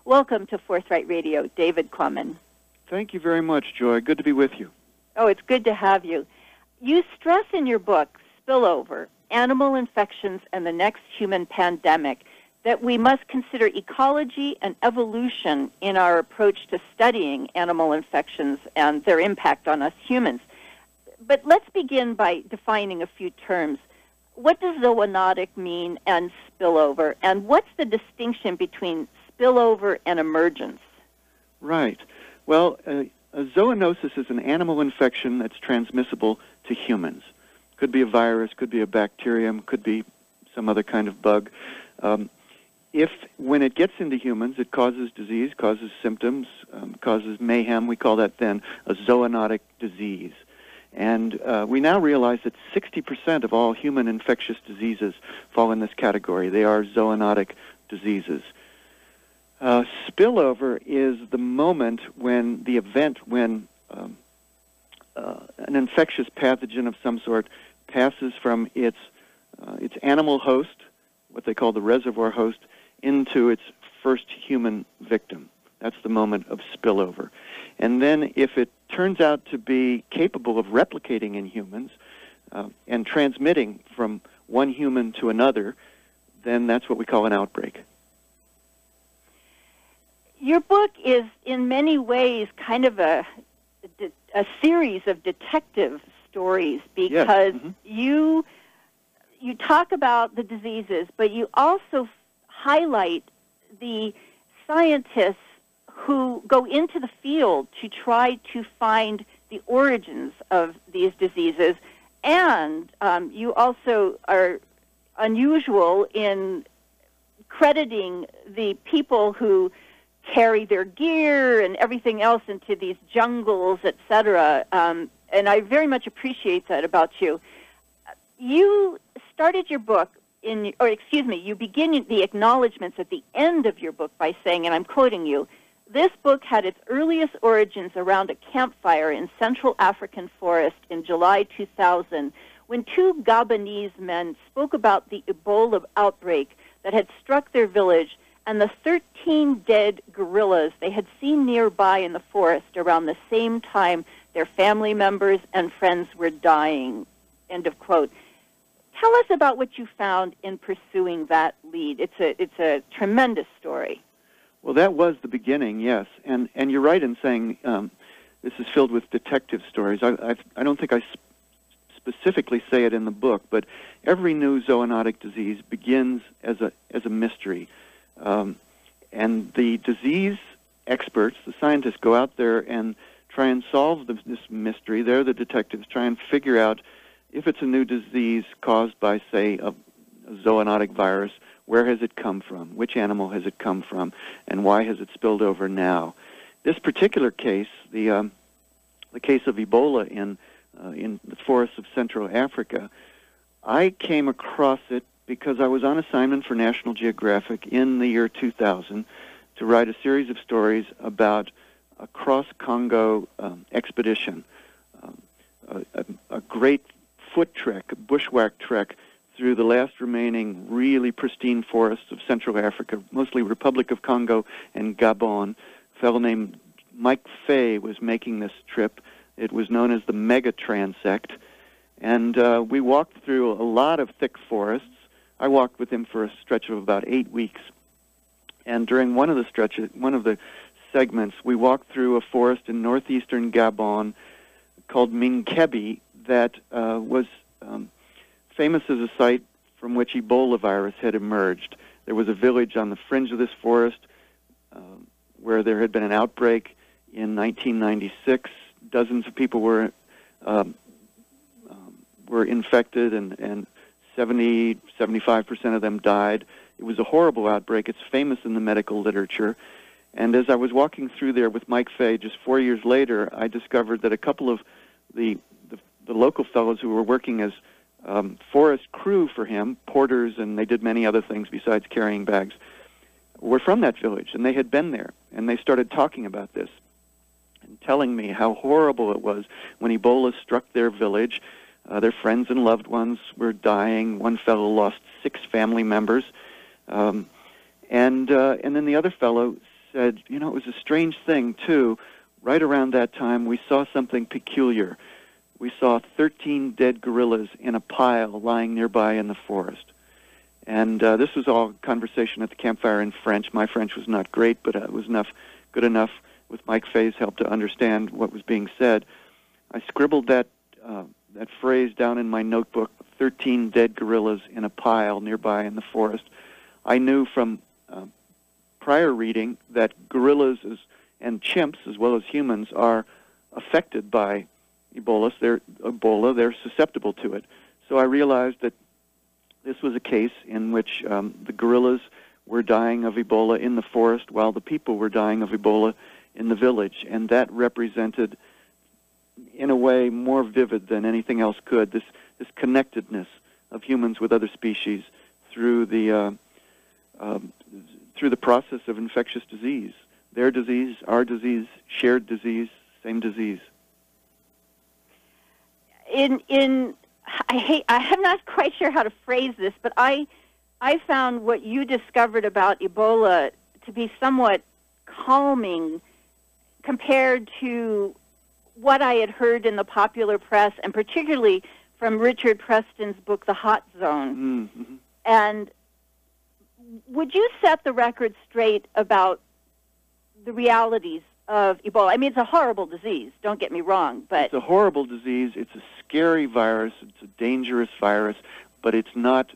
Welcome to Forthright Radio, David Quammen. Thank you very much, Joy. Good to be with you. Oh, it's good to have you. You stress in your book, Spillover, Animal Infections and the Next Human Pandemic, that we must consider ecology and evolution in our approach to studying animal infections and their impact on us humans. But let's begin by defining a few terms. What does zoonotic mean and spillover? And what's the distinction between spillover and emergence? Right. Well, a zoonosis is an animal infection that's transmissible to humans. Could be a virus, could be a bacterium, could be some other kind of bug. If, when it gets into humans, it causes disease, causes symptoms, causes mayhem, we call that then a zoonotic disease. And we now realize that 60% of all human infectious diseases fall in this category. They are zoonotic diseases. Spillover is the moment when the event when an infectious pathogen of some sort passes from its animal host, what they call the reservoir host, into its first human victim. That's the moment of spillover. And then if it turns out to be capable of replicating in humans and transmitting from one human to another, then that's what we call an outbreak. Your book is in many ways kind of a series of detective stories because yes. you talk about the diseases, but you also highlight the scientists who go into the field to try to find the origins of these diseases, and you also are unusual in crediting the people who carry their gear and everything else into these jungles, etc. And I very much appreciate that about you. You started your book you begin the acknowledgments at the end of your book by saying, and I'm quoting you, this book had its earliest origins around a campfire in Central African forest in July 2000 when two Gabonese men spoke about the Ebola outbreak that had struck their village and the 13 dead gorillas they had seen nearby in the forest around the same time their family members and friends were dying. End of quote. Tell us about what you found in pursuing that lead. It's a tremendous story. Well, that was the beginning, yes. And you're right in saying this is filled with detective stories. I don't think I specifically say it in the book, but every new zoonotic disease begins as a mystery. And the disease experts, the scientists, go out there and try and solve this mystery. They're the detectives, try and figure out if it's a new disease caused by, say, a zoonotic virus, where has it come from? Which animal has it come from? And why has it spilled over now? This particular case, the case of Ebola in the forests of Central Africa, I came across it because I was on assignment for National Geographic in the year 2000 to write a series of stories about a cross-Congo expedition, a great foot trek, a bushwhack trek through the last remaining really pristine forests of Central Africa, mostly Republic of Congo and Gabon. A fellow named Mike Fay was making this trip. It was known as the Mega Transect. And we walked through a lot of thick forests. I walked with him for a stretch of about 8 weeks. And during one of the segments, we walked through a forest in northeastern Gabon called Minkebi that was famous as a site from which Ebola virus had emerged. There was a village on the fringe of this forest where there had been an outbreak in 1996. Dozens of people were infected, and 75% of them died. It was a horrible outbreak. It's famous in the medical literature. And as I was walking through there with Mike Fay just 4 years later, I discovered that a couple of the local fellows who were working as forest crew for him, porters, and they did many other things besides carrying bags, were from that village, and they had been there. And they started talking about this and telling me how horrible it was when Ebola struck their village. Their friends and loved ones were dying. One fellow lost 6 family members. And then the other fellow said, it was a strange thing, too. Right around that time, we saw something peculiar. We saw 13 dead gorillas in a pile lying nearby in the forest. And this was all conversation at the campfire in French. My French was not great, but it was good enough with Mike Fay's help to understand what was being said. I scribbled that phrase down in my notebook, 13 dead gorillas in a pile nearby in the forest. I knew from prior reading that gorillas and chimps, as well as humans, are affected by Ebola. They're susceptible to it. So I realized that this was a case in which the gorillas were dying of Ebola in the forest while the people were dying of Ebola in the village. And that represented, in a way, more vivid than anything else could, this connectedness of humans with other species through the process of infectious disease. Their disease, our disease, shared disease, same disease. I'm not quite sure how to phrase this, but I found what you discovered about Ebola to be somewhat calming compared to what I had heard in the popular press, and particularly from Richard Preston's book, The Hot Zone. Mm-hmm. And would you set the record straight about the realities of Ebola? I mean, it's a horrible disease, don't get me wrong, but... It's a horrible disease. It's a scary virus. It's a dangerous virus, but it's not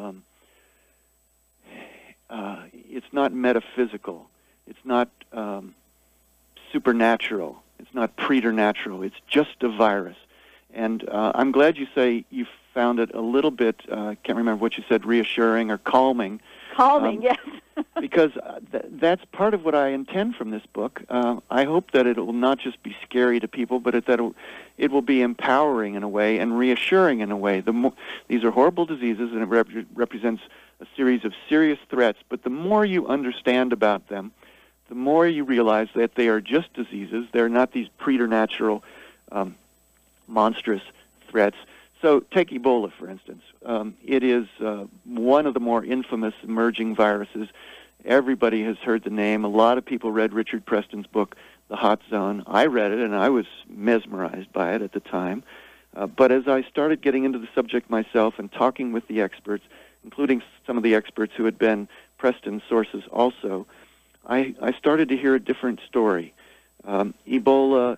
metaphysical. It's not supernatural. It's not preternatural. It's just a virus. And I'm glad you say you found it a little bit, can't remember what you said, reassuring or calming. Calming, yes. Because that's part of what I intend from this book. I hope that it will not just be scary to people, but that it will be empowering in a way and reassuring in a way. These are horrible diseases, and it represents a series of serious threats, but the more you understand about them, the more you realize that they are just diseases. They're not these preternatural, monstrous threats. So take Ebola, for instance. It is one of the more infamous emerging viruses. Everybody has heard the name. A lot of people read Richard Preston's book, The Hot Zone. I read it, and I was mesmerized by it at the time. But as I started getting into the subject myself and talking with the experts, including some of the experts who had been Preston's sources also, I started to hear a different story. Ebola...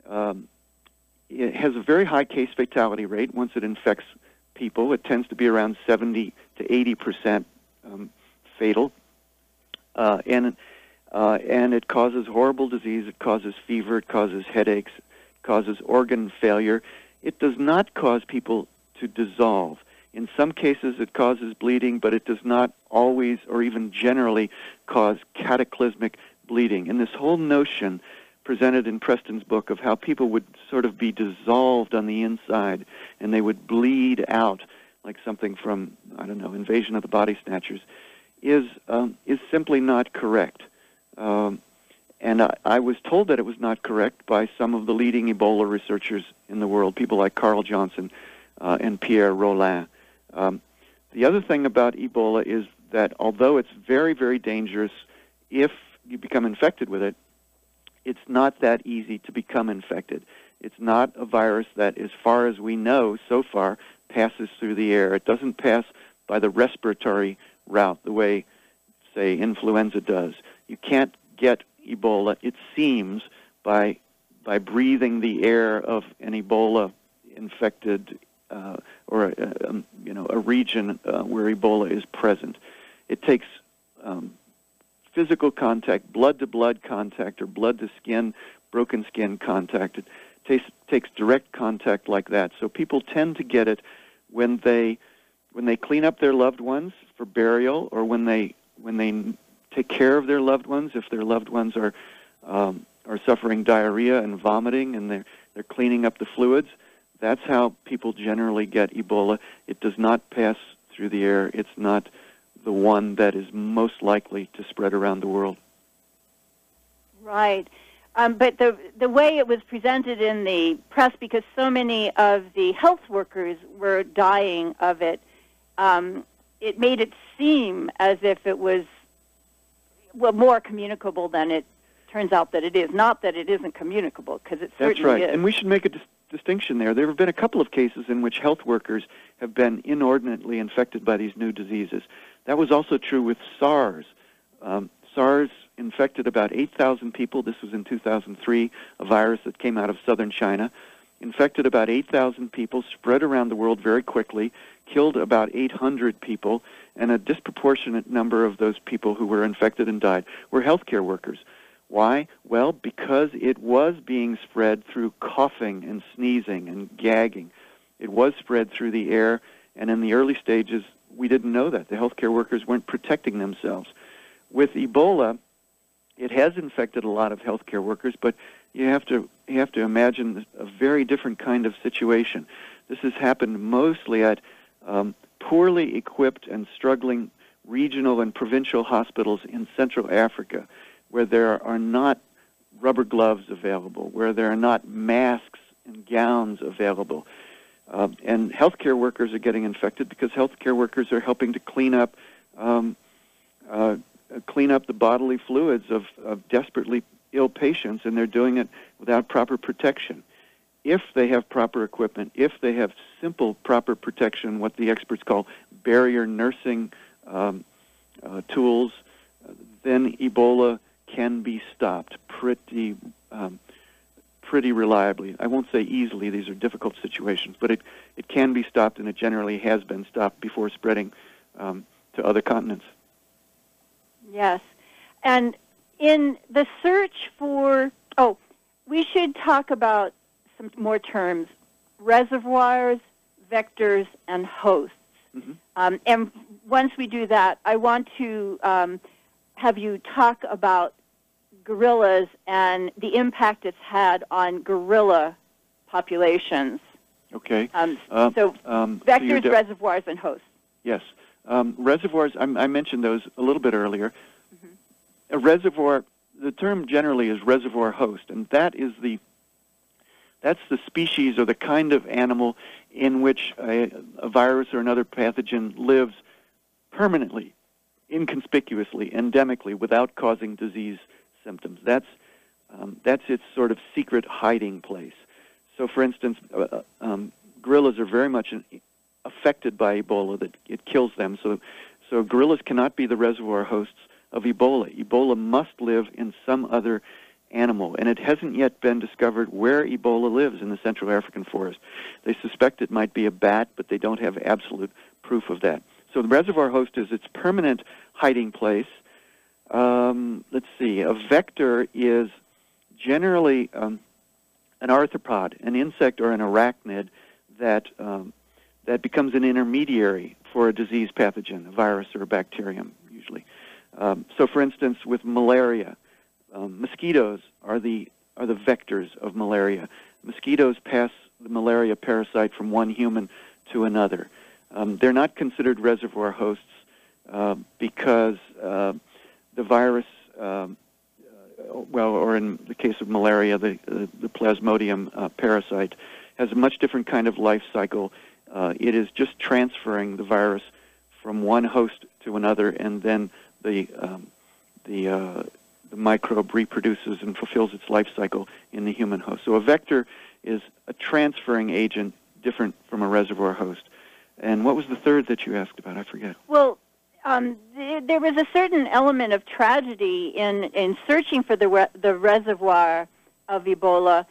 it has a very high case fatality rate once it infects people. It tends to be around 70 to 80% fatal, and it causes horrible disease. It causes fever. It causes headaches. It causes organ failure. It does not cause people to dissolve. In some cases, it causes bleeding, but it does not always or even generally cause cataclysmic bleeding. And this whole notion presented in Preston's book of how people would sort of be dissolved on the inside and they would bleed out like something from, Invasion of the Body Snatchers, is simply not correct. And I was told that it was not correct by some of the leading Ebola researchers in the world, people like Carl Johnson and Pierre Rolin. The other thing about Ebola is that although it's very, very dangerous if you become infected with it, it's not that easy to become infected. It's not a virus that, as far as we know so far, passes through the air. It doesn't pass by the respiratory route the way, say, influenza does. You can't get Ebola, it seems, by breathing the air of an Ebola-infected or a region where Ebola is present. It takes physical contact, blood-to-blood contact, or blood-to-skin, broken skin contact. It takes direct contact like that. So people tend to get it when they clean up their loved ones for burial, or when they take care of their loved ones. If their loved ones are suffering diarrhea and vomiting, and they're cleaning up the fluids, that's how people generally get Ebola. It does not pass through the air. It's not the one that is most likely to spread around the world. Right. But the way it was presented in the press, because so many of the health workers were dying of it, it made it seem as if it was more communicable than it turns out that it is. Not that it isn't communicable, because it certainly That's right. is. And we should make a distinction there. There have been a couple of cases in which health workers have been inordinately infected by these new diseases. That was also true with SARS. SARS infected about 8,000 people. This was in 2003, a virus that came out of southern China. Infected about 8,000 people, spread around the world very quickly, killed about 800 people, and a disproportionate number of those people who were infected and died were healthcare workers. Why? Well, because it was being spread through coughing and sneezing and gagging. It was spread through the air, and in the early stages, we didn't know that. The healthcare workers weren't protecting themselves. With Ebola, it has infected a lot of healthcare workers, but you have to imagine a very different kind of situation. This has happened mostly at poorly equipped and struggling regional and provincial hospitals in Central Africa, where there are not rubber gloves available, where there are not masks and gowns available. And healthcare workers are getting infected because healthcare workers are helping to clean up the bodily fluids of desperately ill patients, and they're doing it without proper protection. If they have proper equipment, if they have simple proper protection, what the experts call barrier nursing tools, then Ebola can be stopped pretty reliably. I won't say easily, these are difficult situations, but it can be stopped, and it generally has been stopped before spreading to other continents. Yes. And in the search for, we should talk about some more terms: reservoirs, vectors, and hosts. Mm-hmm. And once we do that, I want to have you talk about gorillas and the impact it's had on gorilla populations. Okay. Vectors, reservoirs, and hosts. Yes. Reservoirs, I mentioned those a little bit earlier. Mm-hmm. A reservoir, the term generally is reservoir host, and that's the species or the kind of animal in which a virus or another pathogen lives permanently, inconspicuously, endemically, without causing disease symptoms. That's its sort of secret hiding place. So, for instance, gorillas are very much affected by Ebola, that it kills them. So gorillas cannot be the reservoir hosts of Ebola. Ebola must live in some other animal, and it hasn't yet been discovered where Ebola lives in the Central African forest. They suspect it might be a bat, but they don't have absolute proof of that. So the reservoir host is its permanent hiding place. Let's see, a vector is generally an arthropod, an insect or an arachnid that becomes an intermediary for a disease pathogen, a virus or a bacterium, usually. So, for instance, with malaria, mosquitoes are the vectors of malaria. Mosquitoes pass the malaria parasite from one human to another. They're not considered reservoir hosts because the virus, or in the case of malaria, the Plasmodium parasite, has a much different kind of life cycle. It is just transferring the virus from one host to another, and then the microbe reproduces and fulfills its life cycle in the human host. So a vector is a transferring agent different from a reservoir host. And what was the third that you asked about? I forget. Well, there was a certain element of tragedy in searching for the reservoir of Ebola.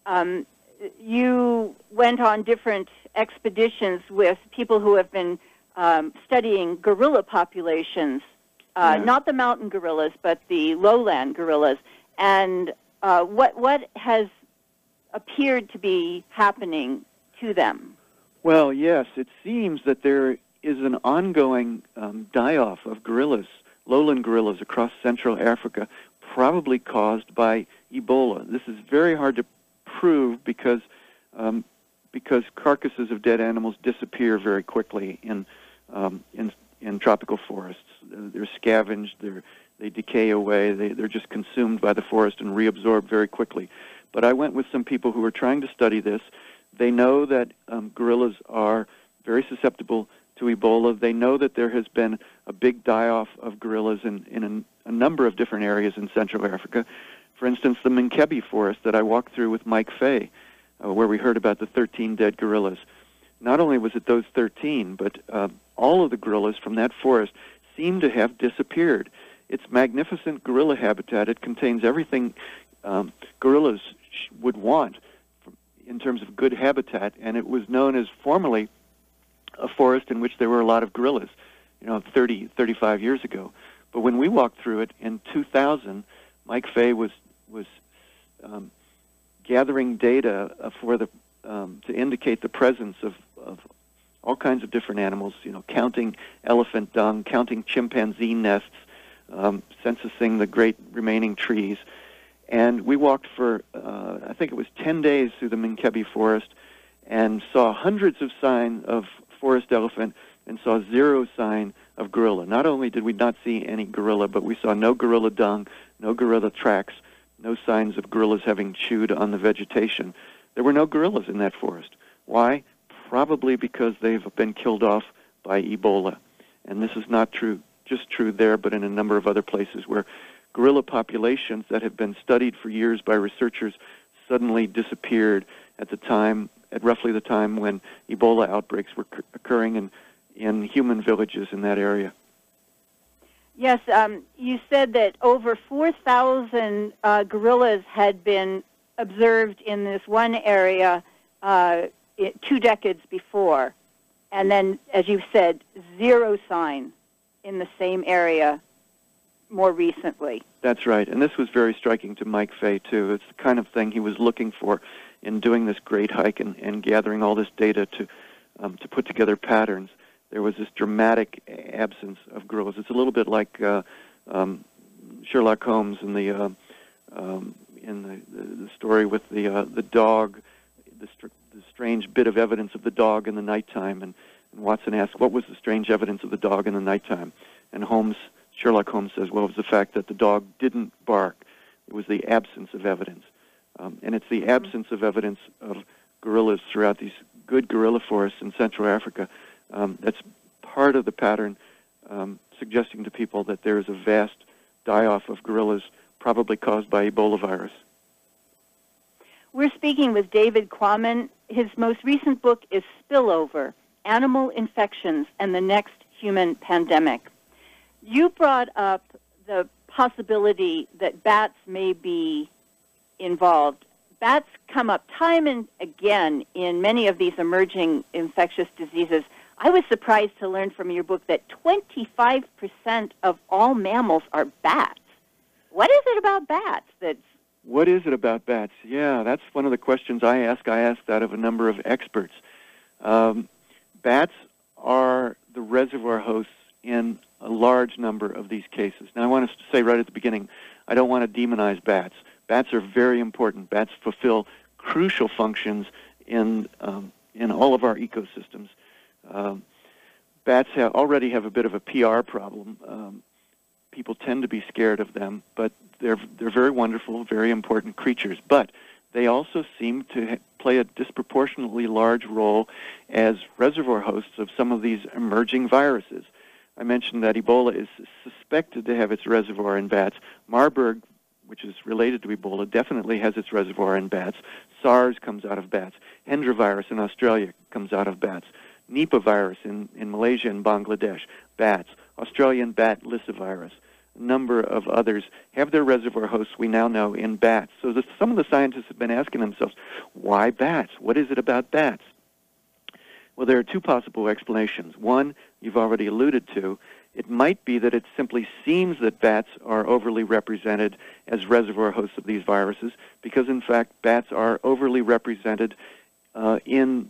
You went on different expeditions with people who have been studying gorilla populations, not the mountain gorillas, but the lowland gorillas. And what has appeared to be happening to them? Well, yes, it seems that there is an ongoing die-off of gorillas, lowland gorillas across Central Africa, probably caused by Ebola. This is very hard to prove because carcasses of dead animals disappear very quickly in tropical forests. They're scavenged, they decay away, they're just consumed by the forest and reabsorbed very quickly. But I went with some people who were trying to study this. They know that gorillas are very susceptible to Ebola. They know that there has been a big die-off of gorillas in a number of different areas in Central Africa. For instance, the Menkebi forest that I walked through with Mike Fay, where we heard about the 13 dead gorillas. Not only was it those 13, but all of the gorillas from that forest seem to have disappeared. It's magnificent gorilla habitat. It contains everything gorillas would want in terms of good habitat, and it was known as formerly a forest in which there were a lot of gorillas, 30, 35 years ago. But when we walked through it in 2000, Mike Fay was gathering data to indicate the presence of all kinds of different animals, counting elephant dung, counting chimpanzee nests, censusing the great remaining trees. And we walked for, I think it was 10 days through the Menkebi forest and saw hundreds of signs of forest elephant and saw zero sign of gorilla. Not only did we not see any gorilla, but we saw no gorilla dung, no gorilla tracks, no signs of gorillas having chewed on the vegetation. There were no gorillas in that forest. Why? Probably because they've been killed off by Ebola. And this is not just true there, but in a number of other places where gorilla populations that have been studied for years by researchers suddenly disappeared at roughly the time when Ebola outbreaks were occurring in human villages in that area. Yes, you said that over 4,000 gorillas had been observed in this one area 2 decades before, and then, as you said, zero sign in the same area more recently. That's right, and this was very striking to Mike Fay, too. It's the kind of thing he was looking for in doing this great hike and gathering all this data to put together patterns. There was this dramatic absence of gorillas. It's a little bit like Sherlock Holmes in the story with the dog, the strange bit of evidence of the dog in the nighttime. And Watson asked, what was the strange evidence of the dog in the nighttime? And Sherlock Holmes says, well, it was the fact that the dog didn't bark. It was the absence of evidence. And it's the absence of evidence of gorillas throughout these good gorilla forests in Central Africa that's part of the pattern suggesting to people that there is a vast die-off of gorillas probably caused by Ebola virus. We're speaking with David Quammen. His most recent book is Spillover, Animal Infections and the Next Human Pandemic. You brought up the possibility that bats may be involved. Bats come up time and again in many of these emerging infectious diseases. I was surprised to learn from your book that 25% of all mammals are bats. What is it about bats What is it about bats? Yeah, that's one of the questions I ask. I asked that of a number of experts. Bats are the reservoir hosts in a large number of these cases. Now, I want to say right at the beginning, I don't want to demonize bats. Bats are very important. Bats fulfill crucial functions in all of our ecosystems. Bats already have a bit of a PR problem. People tend to be scared of them, but they're very wonderful, very important creatures. But they also seem to play a disproportionately large role as reservoir hosts of some of these emerging viruses. I mentioned that Ebola is suspected to have its reservoir in bats. Marburg, which is related to Ebola, definitely has its reservoir in bats. SARS comes out of bats. Hendra virus in Australia comes out of bats. Nipah virus in Malaysia and Bangladesh, bats. Australian bat lyssavirus. A number of others have their reservoir hosts, we now know, in bats. So some of the scientists have been asking themselves, why bats? What is it about bats? Well, there are two possible explanations. One, you've already alluded to. It might be that it simply seems that bats are overly represented as reservoir hosts of these viruses because, in fact, bats are overly represented in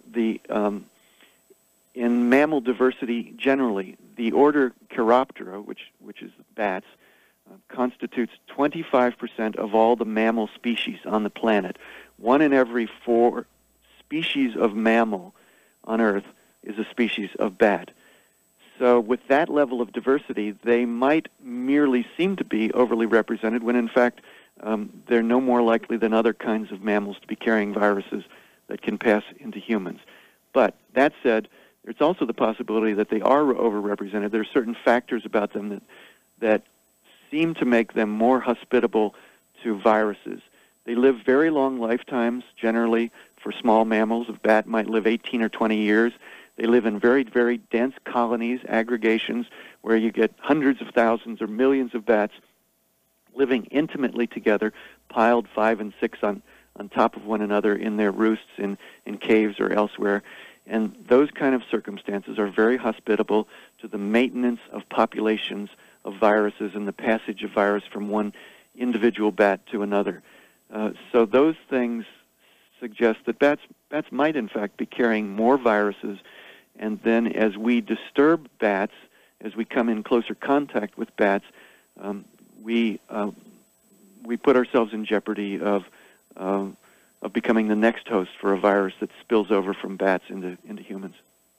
mammal diversity generally. The order Chiroptera, which is bats, constitutes 25% of all the mammal species on the planet. 1 in every 4 species of mammal on Earth is a species of bat. So with that level of diversity, they might merely seem to be overly represented when, in fact, they're no more likely than other kinds of mammals to be carrying viruses that can pass into humans. But that said, there's also the possibility that they are overrepresented. There are certain factors about them that seem to make them more hospitable to viruses. They live very long lifetimes, generally. For small mammals, a bat might live 18 or 20 years. They live in very, very dense colonies, aggregations, where you get hundreds of thousands or millions of bats living intimately together, piled 5 and 6 on top of one another in their roosts in caves or elsewhere. And those kind of circumstances are very hospitable to the maintenance of populations of viruses and the passage of virus from one individual bat to another. So those things suggest that bats might, in fact, be carrying more viruses. And then as we disturb bats, as we come in closer contact with bats, we put ourselves in jeopardy of becoming the next host for a virus that spills over from bats into humans.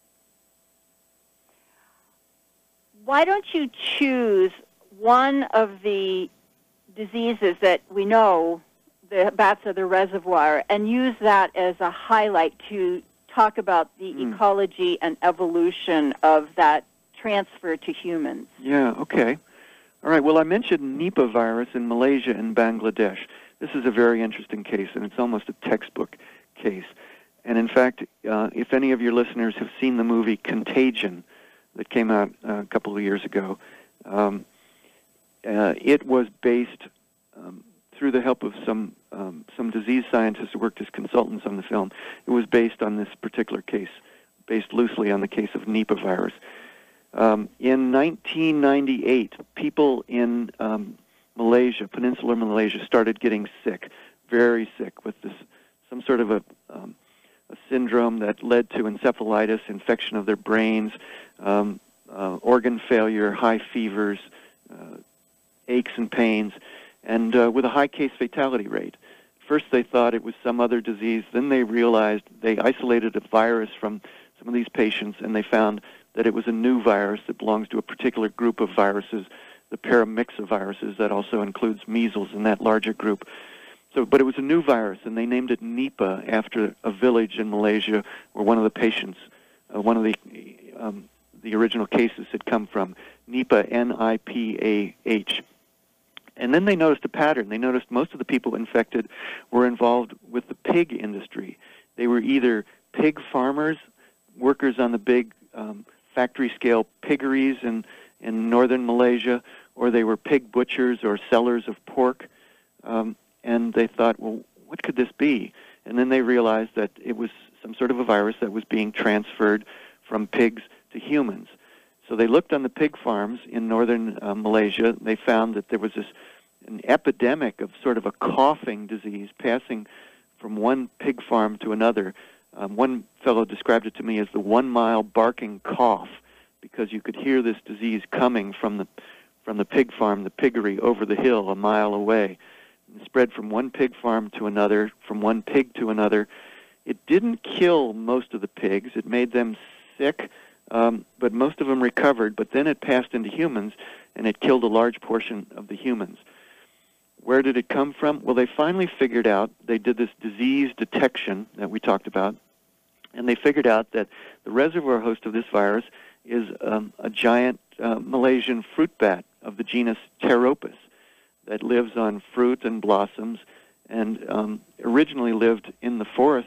Why don't you choose one of the diseases that we know the bats are the reservoir and use that as a highlight to talk about the ecology and evolution of that transfer to humans? Yeah, okay. All right, well, I mentioned Nipah virus in Malaysia and Bangladesh. This is a very interesting case, and it's almost a textbook case. And in fact, if any of your listeners have seen the movie Contagion that came out a couple of years ago, it was based through the help of some disease scientists who worked as consultants on the film. It was based on this particular case, based loosely on the case of Nipah virus. In 1998, people in Malaysia, peninsular Malaysia, started getting sick, very sick, with some sort of a syndrome that led to encephalitis, infection of their brains, organ failure, high fevers, aches and pains, and with a high case fatality rate. First they thought it was some other disease. Then they realized they isolated a virus from some of these patients, and they found that it was a new virus that belongs to a particular group of viruses, the paramyxoviruses, that also includes measles in that larger group. So, but it was a new virus, and they named it Nipah after a village in Malaysia where one of the patients, one of the original cases had come from. Nipah, N-I-P-A-H. And then they noticed a pattern. They noticed most of the people infected were involved with the pig industry. They were either pig farmers, workers on the big factory-scale piggeries in northern Malaysia, or they were pig butchers or sellers of pork. And they thought, well, what could this be? And then they realized that it was some sort of a virus that was being transferred from pigs to humans. So they looked on the pig farms in northern Malaysia. They found that there was an epidemic of sort of a coughing disease passing from one pig farm to another. One fellow described it to me as the 1 mile barking cough, because you could hear this disease coming from the pig farm, the piggery, over the hill a mile away. It spread from one pig farm to another, from one pig to another. It didn't kill most of the pigs. It made them sick, but most of them recovered. But then it passed into humans, and it killed a large portion of the humans. Where did it come from? Well, they finally figured out, they did this disease detection that we talked about, and they figured out that the reservoir host of this virus is a giant Malaysian fruit bat of the genus Pteropus that lives on fruit and blossoms, and originally lived in the forests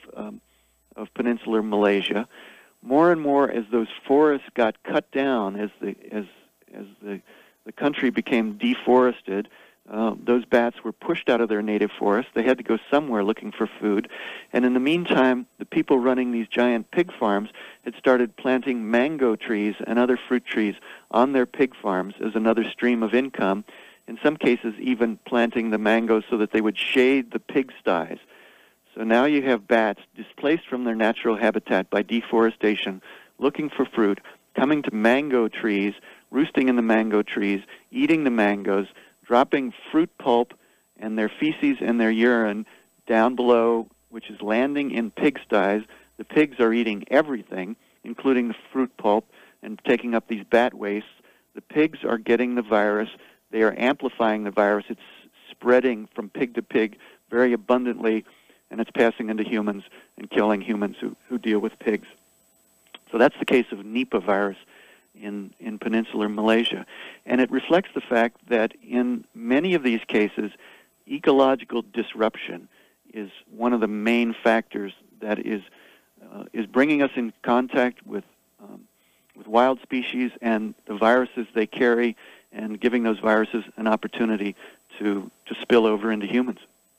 of peninsular Malaysia. More and more, as those forests got cut down, as the country became deforested, those bats were pushed out of their native forests. They had to go somewhere looking for food. And in the meantime, the people running these giant pig farms had started planting mango trees and other fruit trees on their pig farms as another stream of income, in some cases even planting the mangoes so that they would shade the pigsties. So now you have bats displaced from their natural habitat by deforestation, looking for fruit, coming to mango trees, roosting in the mango trees, eating the mangoes, dropping fruit pulp and their feces and their urine down below, which is landing in pigsties. The pigs are eating everything, including the fruit pulp, and taking up these bat wastes. The pigs are getting the virus. They are amplifying the virus. It's spreading from pig to pig very abundantly, and it's passing into humans and killing humans who deal with pigs. So that's the case of Nipah virus. in peninsular Malaysia. And it reflects the fact that in many of these cases, ecological disruption is one of the main factors that is bringing us in contact with wild species and the viruses they carry, and giving those viruses an opportunity to spill over into humans.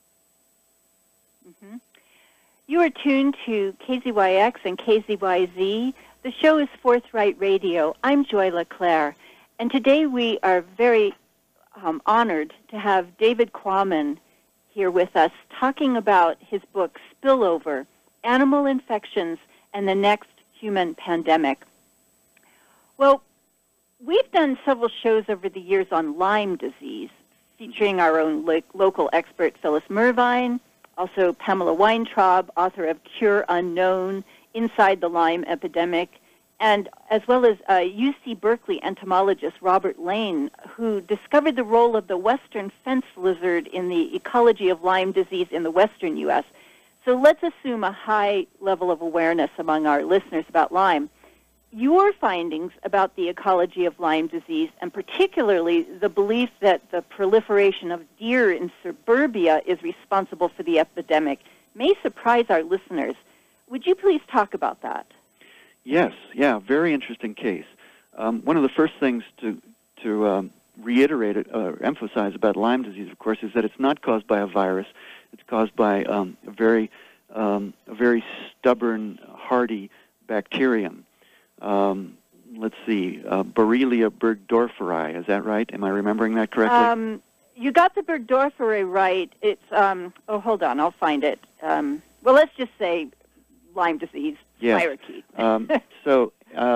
Mm-hmm. You are tuned to KZYX and KZYZ. The show is Forthright Radio. I'm Joy LeClaire, and today we are very honored to have David Quammen here with us talking about his book, Spillover, Animal Infections and the Next Human Pandemic. Well, we've done several shows over the years on Lyme disease, featuring our own local expert, Phyllis Mervine, also Pamela Weintraub, author of Cure Unknown, Inside the Lyme Epidemic, and as well as UC Berkeley entomologist Robert Lane, who discovered the role of the western fence lizard in the ecology of Lyme disease in the western U.S. So let's assume a high level of awareness among our listeners about Lyme. Your findings about the ecology of Lyme disease, and particularly the belief that the proliferation of deer in suburbia is responsible for the epidemic, may surprise our listeners. Would you please talk about that? Yes, very interesting case. One of the first things to reiterate or emphasize about Lyme disease, of course, is that it's not caused by a virus. It's caused by a very stubborn, hardy bacterium. Let's see, Borrelia burgdorferi. Is that right? Am I remembering that correctly? You got the burgdorferi right. It's, hold on, I'll find it. Well, let's just say Lyme disease, spirochete. So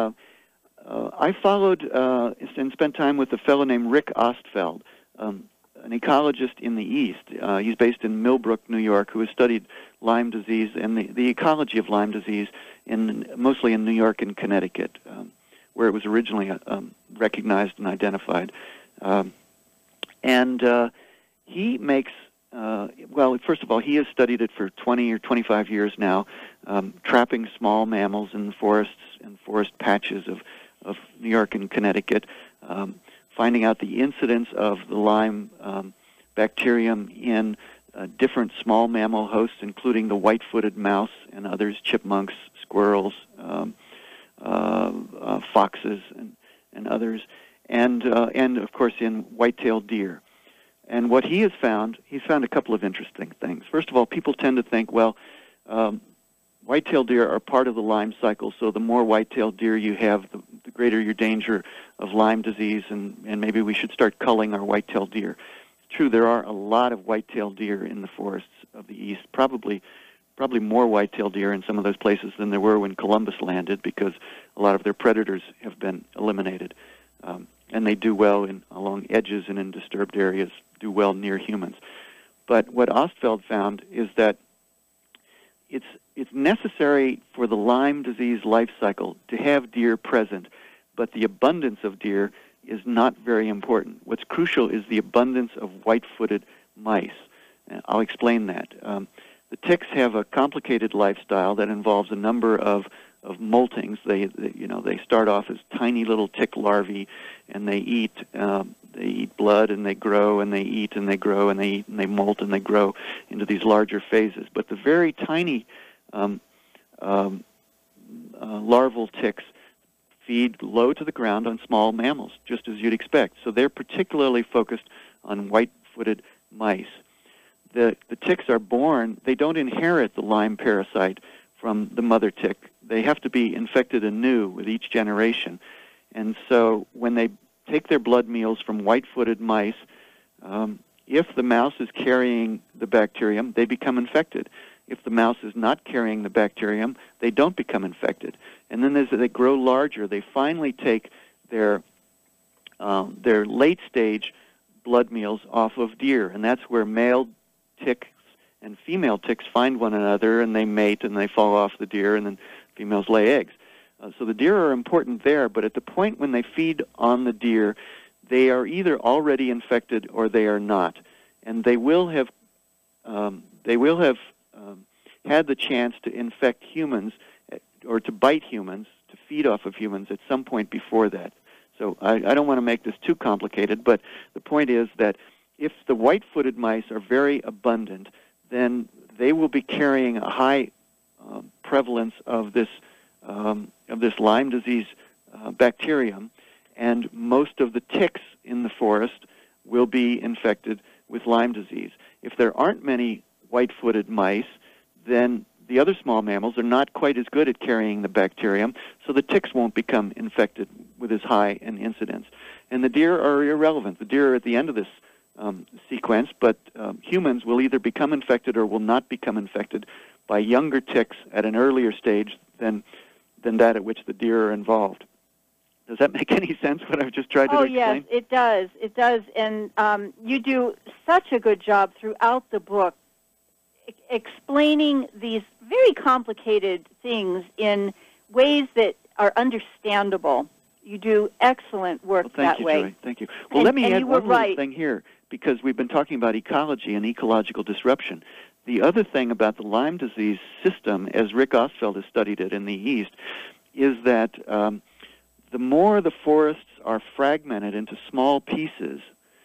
I followed and spent time with a fellow named Rick Ostfeld, an ecologist in the East. He's based in Millbrook, New York, who has studied Lyme disease and the ecology of Lyme disease mostly in New York and Connecticut, where it was originally recognized and identified. He makes, first of all, he has studied it for 20 or 25 years now, trapping small mammals in the forests and forest patches of New York and Connecticut, finding out the incidence of the Lyme bacterium in different small mammal hosts, including the white-footed mouse and others, chipmunks, squirrels, foxes, and others, and of course in white-tailed deer. And what he's found a couple of interesting things. First of all, people tend to think, white-tailed deer are part of the Lyme cycle, so the more white-tailed deer you have, the greater your danger of Lyme disease, and maybe we should start culling our white-tailed deer. It's true, there are a lot of white-tailed deer in the forests of the East, probably more white-tailed deer in some of those places than there were when Columbus landed, because a lot of their predators have been eliminated. And they do well along edges and in disturbed areas, do well near humans. But what Ostfeld found is that it's necessary for the Lyme disease life cycle to have deer present, but the abundance of deer is not very important. What's crucial is the abundance of white-footed mice. I'll explain that. The ticks have a complicated lifestyle that involves a number of moltings. They start off as tiny little tick larvae, and they eat blood, and they grow, and they eat, and they grow, and they eat, and they molt, and they grow into these larger phases. But the very tiny larval ticks feed low to the ground on small mammals, just as you'd expect. So they're particularly focused on white-footed mice. The ticks are born, they don't inherit the Lyme parasite from the mother tick. They have to be infected anew with each generation. And so when they take their blood meals from white-footed mice, if the mouse is carrying the bacterium, they become infected. If the mouse is not carrying the bacterium, they don't become infected. And then as they grow larger, they finally take their late-stage blood meals off of deer, and that's where male ticks and female ticks find one another, and they mate, and they fall off the deer, and then females lay eggs. So the deer are important there, but at the point when they feed on the deer, they are either already infected or they are not, and they will have had the chance to infect humans or to bite humans, to feed off of humans at some point before that. So I don't want to make this too complicated, but the point is that if the white-footed mice are very abundant, then they will be carrying a high prevalence of this Lyme disease bacterium, and most of the ticks in the forest will be infected with Lyme disease. If there aren't many white-footed mice, then the other small mammals are not quite as good at carrying the bacterium, so the ticks won't become infected with as high an incidence. And the deer are irrelevant. The deer are at the end of this sequence, but humans will either become infected or will not become infected by younger ticks at an earlier stage than that at which the deer are involved. Does that make any sense, what I've just tried to explain? Oh, yes, it does. It does. And you do such a good job throughout the book explaining these very complicated things in ways that are understandable. You do excellent work that way. Joy. Thank you. Well, let me add one little right. thing here, because we've been talking about ecology and ecological disruption. The other thing about the Lyme disease system, as Rick Ostfeld has studied it in the East, is that the more the forests are fragmented into small pieces,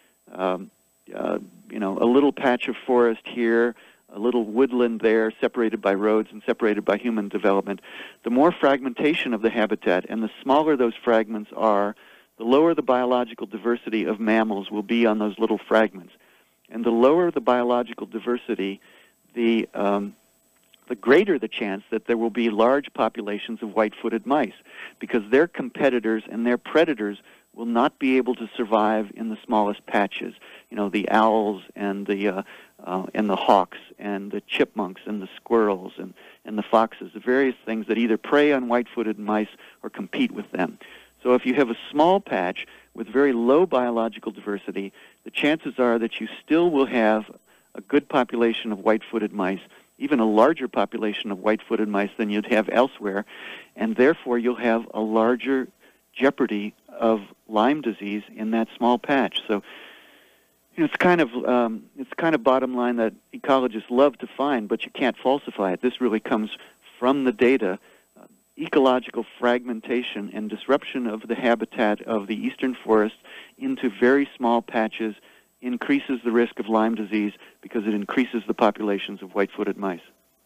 a little patch of forest here, a little woodland there, separated by roads and separated by human development, the more fragmentation of the habitat, and the smaller those fragments are, the lower the biological diversity of mammals will be on those little fragments. And the lower the biological diversity, the greater the chance that there will be large populations of white-footed mice, because their competitors and their predators will not be able to survive in the smallest patches. The owls and the hawks and the chipmunks and the squirrels and the foxes, the various things that either prey on white-footed mice or compete with them. So if you have a small patch with very low biological diversity, the chances are that you still will have a good population of white-footed mice, even a larger population of white-footed mice than you'd have elsewhere, and therefore you'll have a larger jeopardy of Lyme disease in that small patch. So it's kind of bottom line that ecologists love to find, but you can't falsify it. This really comes from the data. Ecological fragmentation and disruption of the habitat of the eastern forest into very small patches increases the risk of Lyme disease because it increases the populations of white-footed mice.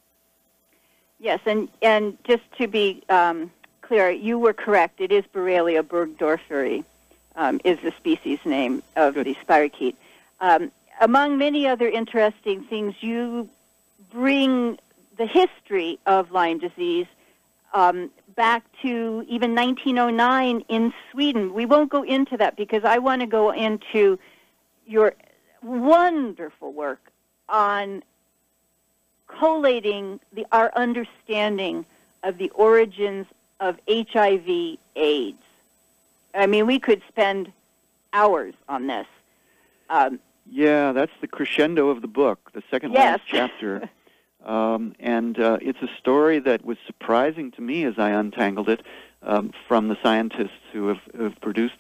Yes, and just to be clear, you were correct. It is Borrelia burgdorferi is the species name of the spirochete. Among many other interesting things, you bring the history of Lyme disease back to even 1909 in Sweden. We won't go into that because I want to go into your wonderful work on collating our understanding of the origins of HIV/AIDS. I mean, we could spend hours on this. Yeah, that's the crescendo of the book, the second last chapter. And it's a story that was surprising to me as I untangled it from the scientists who have produced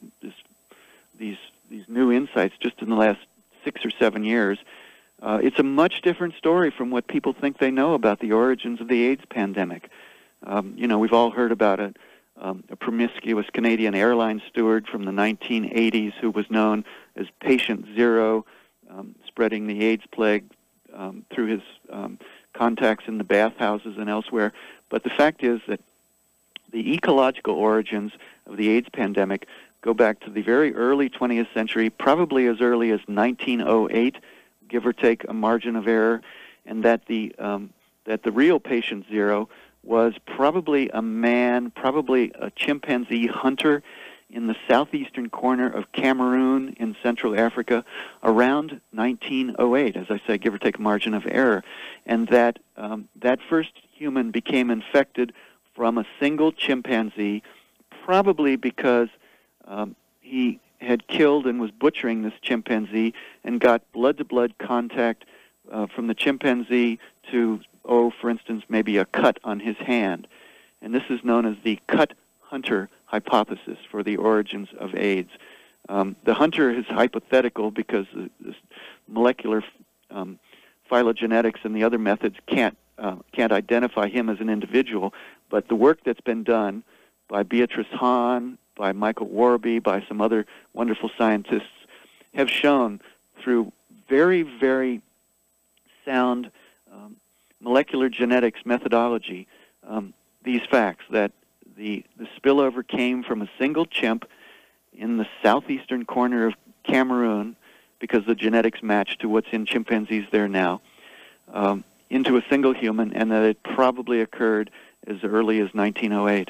these new insights just in the last 6 or 7 years. It's a much different story from what people think they know about the origins of the AIDS pandemic. We've all heard about a promiscuous Canadian airline steward from the 1980s who was known as Patient Zero, spreading the AIDS plague through his contacts in the bathhouses and elsewhere. But the fact is that the ecological origins of the AIDS pandemic go back to the very early 20th century, probably as early as 1908, give or take a margin of error, and that the real Patient Zero was probably a man, probably a chimpanzee hunter in the southeastern corner of Cameroon in Central Africa around 1908, as I say, give or take a margin of error, and that first human became infected from a single chimpanzee, probably because he had killed and was butchering this chimpanzee and got blood-to-blood contact from the chimpanzee to, for instance, maybe a cut on his hand. And this is known as the cut-hunter hypothesis for the origins of AIDS. The hunter is hypothetical because the molecular phylogenetics and the other methods can't identify him as an individual, but the work that's been done by Beatrice Hahn, by Michael Warby, by some other wonderful scientists have shown through very, very sound molecular genetics methodology these facts, that the spillover came from a single chimp in the southeastern corner of Cameroon, because the genetics match to what's in chimpanzees there now, into a single human, and that it probably occurred as early as 1908.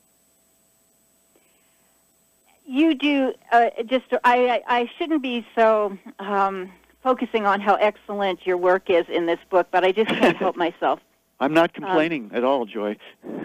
You do, I shouldn't be so focusing on how excellent your work is in this book, but I just can't help myself. I'm not complaining at all, Joy.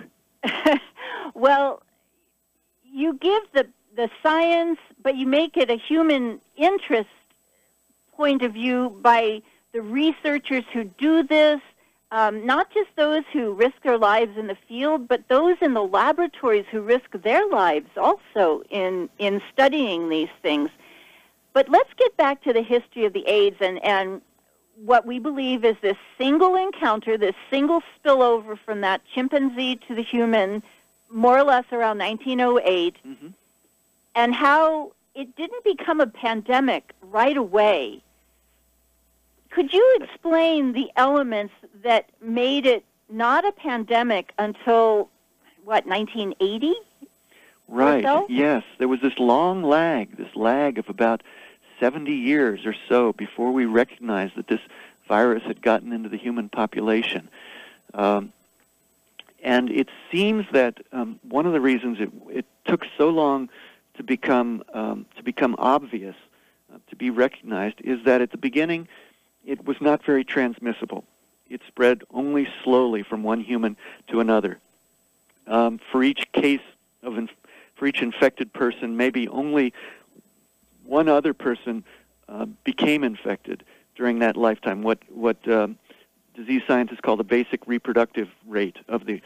Well, you give the science, but you make it a human interest point of view by the researchers who do this, not just those who risk their lives in the field, but those in the laboratories who risk their lives also in studying these things. But let's get back to the history of the AIDS and what we believe is this single encounter, this single spillover from that chimpanzee to the human, more or less around 1908, and how it didn't become a pandemic right away. Could you explain the elements that made it not a pandemic until, 1980? Right, so? Yes. There was this lag of about 70 years or so before we recognized that this virus had gotten into the human population. And it seems that one of the reasons it took so long to become obvious, to be recognized, is that at the beginning it was not very transmissible. It spread only slowly from one human to another. For each infected person, maybe only one other person became infected during that lifetime. What disease scientists call the basic reproductive rate of the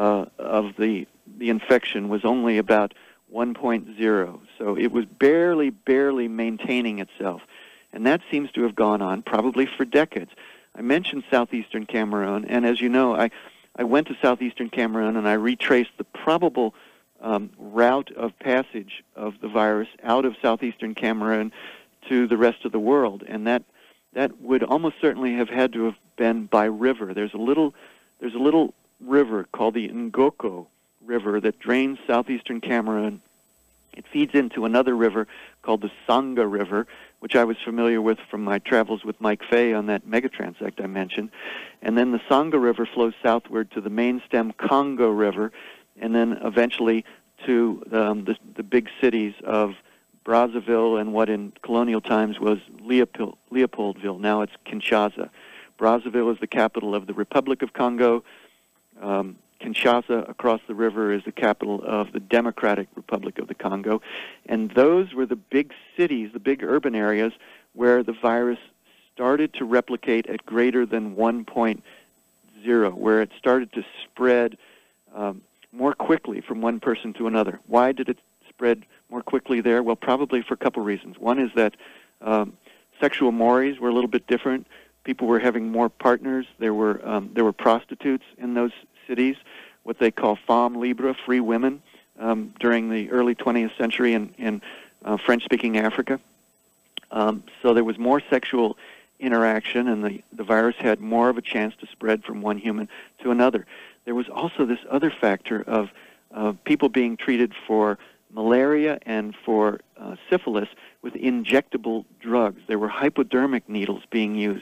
infection was only about 1.0. So it was barely maintaining itself. And that seems to have gone on probably for decades. I mentioned southeastern Cameroon, and as you know, I went to southeastern Cameroon and I retraced the probable route of passage of the virus out of southeastern Cameroon to the rest of the world, and that would almost certainly have had to have been by river. There's a little river called the Ngoko River that drains southeastern Cameroon. It feeds into another river called the Sanga River, which I was familiar with from my travels with Mike Fay on that megatransect I mentioned. And then the Sanga River flows southward to the main stem Congo River, and then eventually to the big cities of Brazzaville and what in colonial times was Leopoldville. Now it's Kinshasa. Brazzaville is the capital of the Republic of Congo. Kinshasa, across the river, is the capital of the Democratic Republic of the Congo. And those were the big cities, the big urban areas, where the virus started to replicate at greater than 1.0, where it started to spread more quickly from one person to another. Why did it spread more quickly there? Well, probably for a couple reasons. One is that sexual mores were a little bit different. People were having more partners. There were prostitutes in those cities, what they call femmes libres, free women, during the early 20th century in French-speaking Africa. So there was more sexual interaction, and the virus had more of a chance to spread from one human to another. There was also this other factor of people being treated for malaria and for syphilis with injectable drugs. There were hypodermic needles being used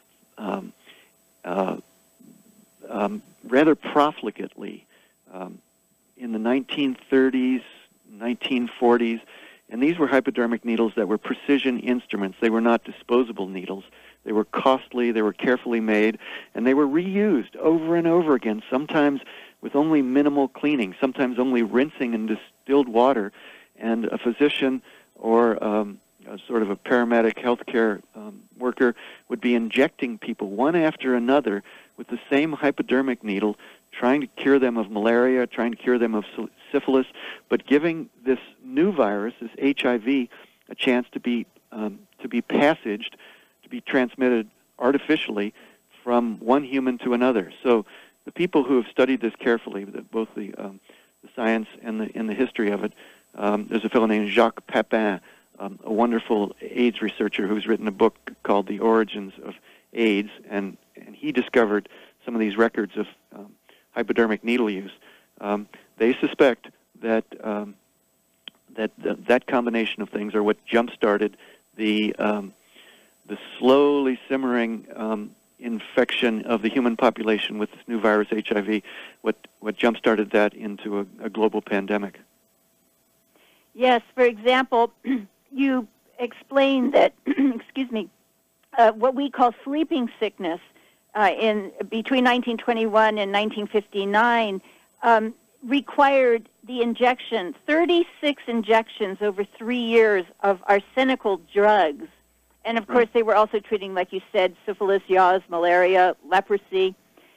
rather profligately in the 1930s, 1940s, and these were hypodermic needles that were precision instruments. They were not disposable needles. They were costly, they were carefully made, and they were reused over and over again, sometimes with only minimal cleaning, sometimes only rinsing in distilled water, and a physician or sort of a paramedic healthcare worker would be injecting people one after another with the same hypodermic needle, trying to cure them of malaria, trying to cure them of syphilis, but giving this new virus, this HIV, a chance to be passaged, to be transmitted artificially from one human to another. So the people who have studied this carefully, both the science and the history of it, there's a fellow named Jacques Papin, a wonderful AIDS researcher who's written a book called The Origins of AIDS, and he discovered some of these records of hypodermic needle use. They suspect that that combination of things are what jump-started the slowly simmering infection of the human population with this new virus, HIV, what jump-started that into a global pandemic. Yes, for example, you explained that, excuse me, what we call sleeping sickness in between 1921 and 1959 required the injection, 36 injections over 3 years of arsenical drugs. And, of course, they were also treating, like you said, syphilis, yaws, malaria, leprosy.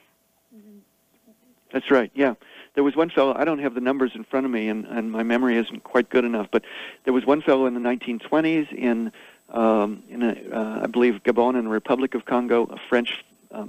That's right, yeah. There was one fellow, I don't have the numbers in front of me, and my memory isn't quite good enough, but there was one fellow in the 1920s in I believe, Gabon and the Republic of Congo, a French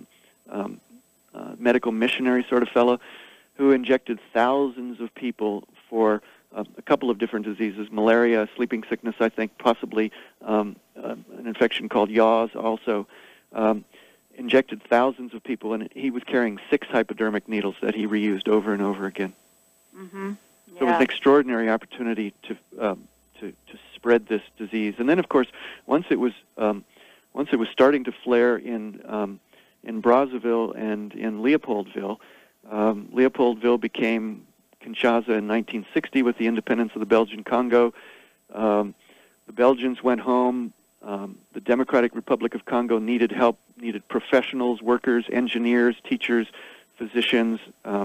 medical missionary sort of fellow, who injected thousands of people for a couple of different diseases, malaria, sleeping sickness, I think, possibly an infection called yaws also, injected thousands of people, and he was carrying 6 hypodermic needles that he reused over and over again. Mm-hmm. Yeah. So it was an extraordinary opportunity to spread this disease. And then, of course, once it was starting to flare in Brazzaville and in Leopoldville, Leopoldville became Kinshasa in 1960 with the independence of the Belgian Congo. The Belgians went home. The Democratic Republic of Congo needed help, needed professionals, workers, engineers, teachers, physicians,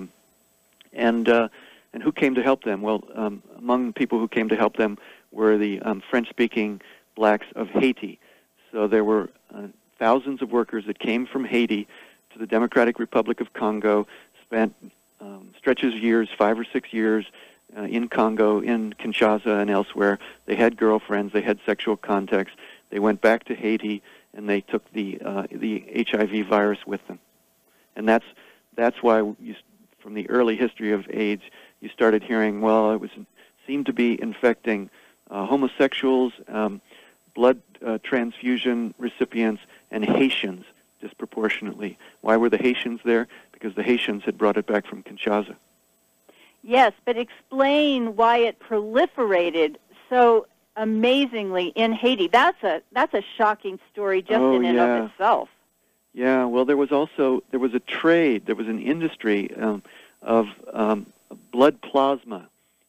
and who came to help them? Well, among the people who came to help them were the French-speaking blacks of Haiti. So there were thousands of workers that came from Haiti to the Democratic Republic of Congo, spent stretches of years, 5 or 6 years, in Congo, in Kinshasa, and elsewhere. They had girlfriends. They had sexual contacts. They went back to Haiti, and they took the HIV virus with them. And that's why, from the early history of AIDS, you started hearing, well, it seemed to be infecting homosexuals, blood transfusion recipients, and Haitians disproportionately. Why were the Haitians there? Because the Haitians had brought it back from Kinshasa. Yes, but explain why it proliferated so amazingly in Haiti. That's a shocking story just in and of itself. Yeah, well, there was a trade, there was an industry of blood plasma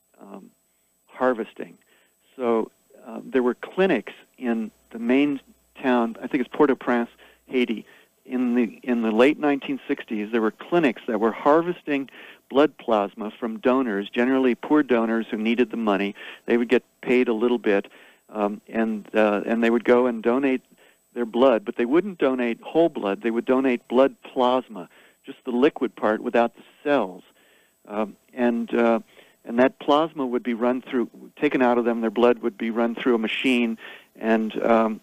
harvesting. So there were clinics in the main town, I think it's Port-au-Prince, Haiti. In the late 1960s, there were clinics that were harvesting blood plasma from donors, generally poor donors who needed the money. They would get paid a little bit, and they would go and donate their blood, but they wouldn't donate whole blood. They would donate blood plasma, just the liquid part without the cells, and that plasma would be taken out of them. Their blood would be run through a machine, and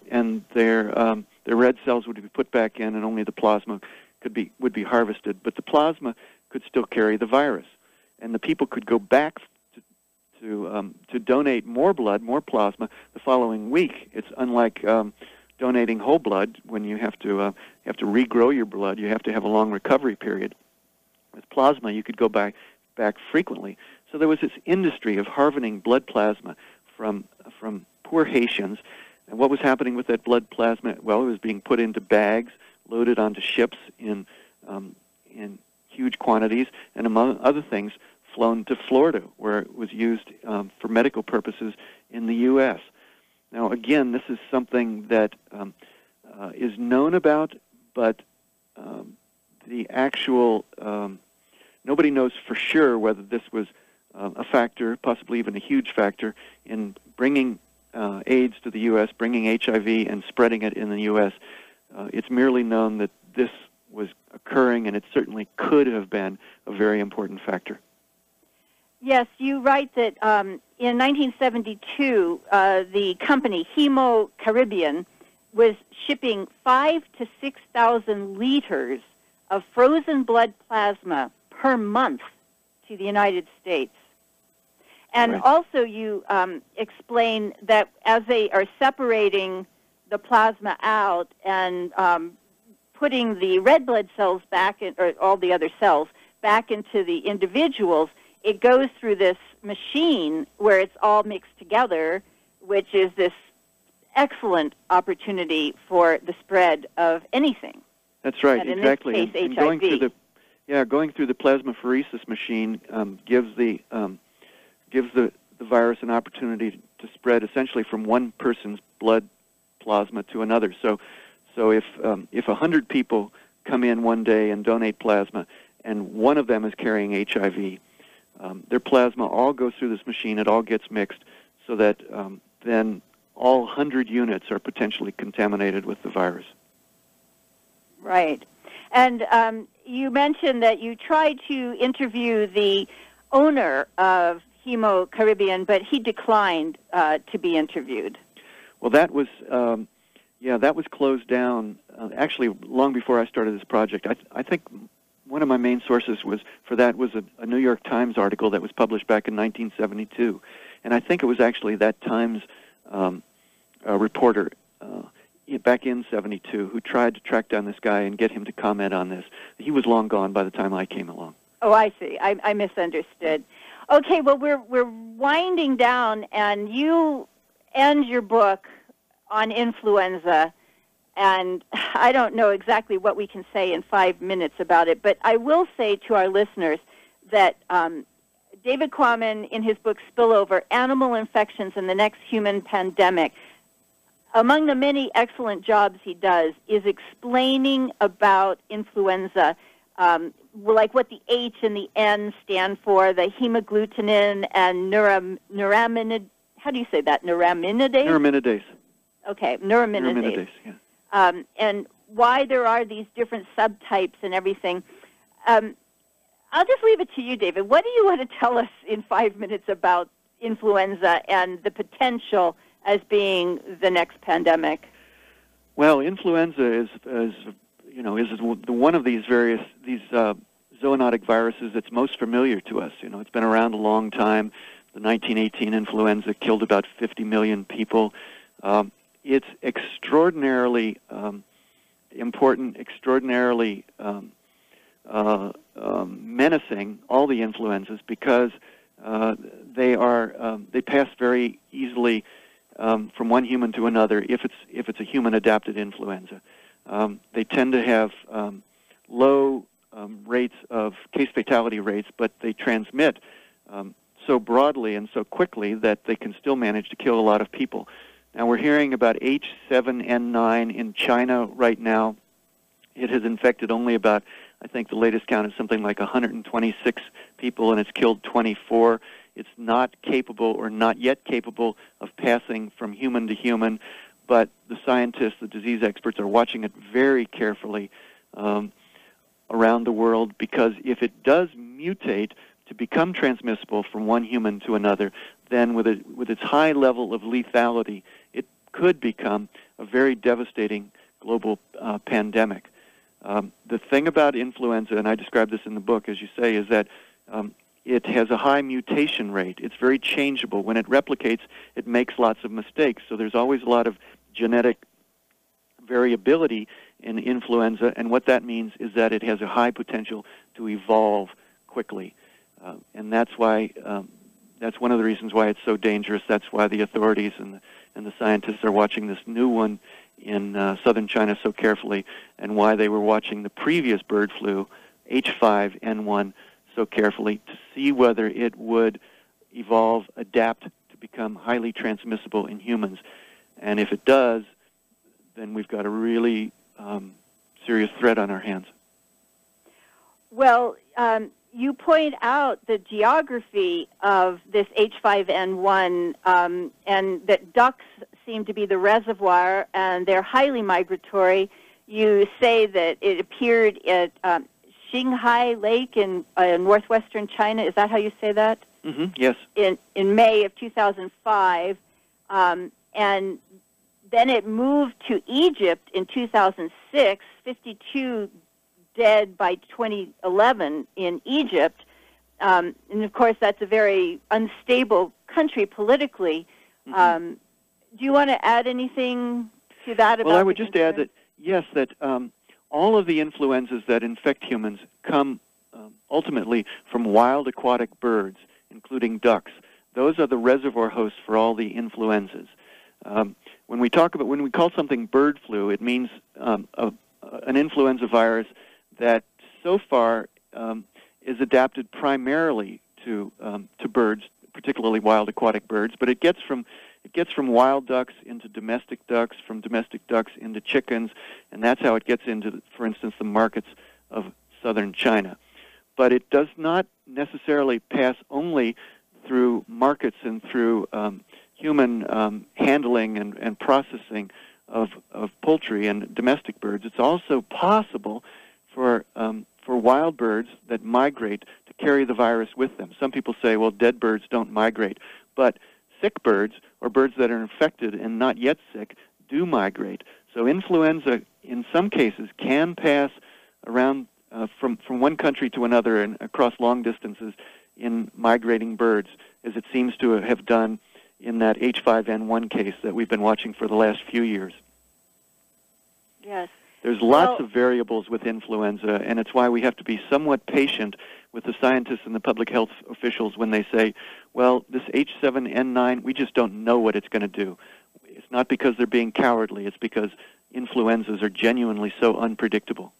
their red cells would be put back in, and only the plasma would be harvested. But the plasma could still carry the virus, and the people could go back to donate more blood, more plasma, the following week. It's unlike donating whole blood when you have to regrow your blood. You have to have a long recovery period. With plasma, you could go back frequently. So there was this industry of harvesting blood plasma from poor Haitians. And what was happening with that blood plasma? Well, it was being put into bags, loaded onto ships in huge quantities, and among other things, flown to Florida, where it was used for medical purposes in the U.S. Now, again, this is something that is known about, but the actual nobody knows for sure whether this was a factor, possibly even a huge factor, in bringing AIDS to the U.S., bringing HIV and spreading it in the U.S. It's merely known that this was occurring, and it certainly could have been a very important factor. Yes, you write that in 1972, the company Hemo Caribbean was shipping 5,000 to 6,000 liters of frozen blood plasma per month to the United States. And Right. also you explain that as they are separating the plasma out and putting the red blood cells back in, or all the other cells back into the individuals, it goes through this machine where it's all mixed together, which is this excellent opportunity for the spread of anything. That's right, And in exactly. this case, and HIV. going through the plasmapheresis machine gives the virus an opportunity to spread essentially from one person's blood plasma to another. So if 100 people come in one day and donate plasma, and one of them is carrying HIV, their plasma all goes through this machine. It all gets mixed, so that then all 100 units are potentially contaminated with the virus. Right. And you mentioned that you tried to interview the owner of Hemo Caribbean, but he declined to be interviewed. Well, that was closed down actually long before I started this project. I think one of my main sources was a New York Times article that was published back in 1972, and I think it was actually that Times reporter back in 72 who tried to track down this guy and get him to comment on this. He was long gone by the time I came along. Oh, I see. I misunderstood. Okay, well, we're winding down, and you end your book on influenza, and I don't know exactly what we can say in 5 minutes about it, but I will say to our listeners that David Quammen, in his book Spillover, Animal Infections and the Next Human Pandemic, among the many excellent jobs he does is explaining about influenza, like what the H and the N stand for, the hemagglutinin and neuraminidase. How do you say that? Neuraminidase? Neuraminidase. Okay, neuraminidase. Yeah. And why there are these different subtypes and everything. I'll just leave it to you, David. What do you want to tell us in 5 minutes about influenza and the potential as being the next pandemic? Well, influenza is one of these zoonotic viruses that's most familiar to us. You know, it's been around a long time. The 1918 influenza killed about 50 million people. It's extraordinarily important, extraordinarily menacing, all the influenzas, because they pass very easily from one human to another if it's a human-adapted influenza. They tend to have low rates of case fatality rates, but they transmit so broadly and so quickly that they can still manage to kill a lot of people. Now, we're hearing about H7N9 in China right now. It has infected only about, I think the latest count is something like 126 people, and it's killed 24. It's not capable, or not yet capable, of passing from human to human, but the scientists, the disease experts, are watching it very carefully around the world, because if it does mutate to become transmissible from one human to another, then with its high level of lethality, it could become a very devastating global pandemic. The thing about influenza, and I describe this in the book, as you say, is that it has a high mutation rate. It's very changeable. When it replicates, it makes lots of mistakes. So there's always a lot of genetic variability in influenza, and what that means is that it has a high potential to evolve quickly. And that's why that's one of the reasons why it's so dangerous. That's why the authorities and the scientists are watching this new one in southern China so carefully, and why they were watching the previous bird flu, H5N1, so carefully to see whether it would evolve, adapt to become highly transmissible in humans. And if it does, then we've got a really serious threat on our hands. Well, you point out the geography of this H5N1 and that ducks seem to be the reservoir, and they're highly migratory. You say that it appeared at Qinghai Lake in northwestern China. Is that how you say that? Mm-hmm. Yes. In May of 2005. And then it moved to Egypt in 2006, 52 dead by 2011 in Egypt. And, of course, that's a very unstable country politically. Do you want to add anything to that? Well, I would just add that, yes, that all of the influenzas that infect humans come ultimately from wild aquatic birds, including ducks. Those are the reservoir hosts for all the influenzas. When we call something bird flu, it means an influenza virus that so far is adapted primarily to birds, particularly wild aquatic birds, but it gets from wild ducks into domestic ducks, from domestic ducks into chickens, and that's how it gets into, for instance, the markets of southern China. But it does not necessarily pass only through markets and through human handling and processing of poultry and domestic birds. It's also possible for wild birds that migrate to carry the virus with them. Some people say, well, dead birds don't migrate, but sick birds or birds that are infected and not yet sick do migrate. So influenza, in some cases, can pass around from one country to another and across long distances in migrating birds, as it seems to have done in that H5N1 case that we've been watching for the last few years. Yes. There's lots of variables with influenza, and it's why we have to be somewhat patient with the scientists and the public health officials when they say, well, this H7N9, we just don't know what it's going to do. It's not because they're being cowardly. It's because influenzas are genuinely so unpredictable.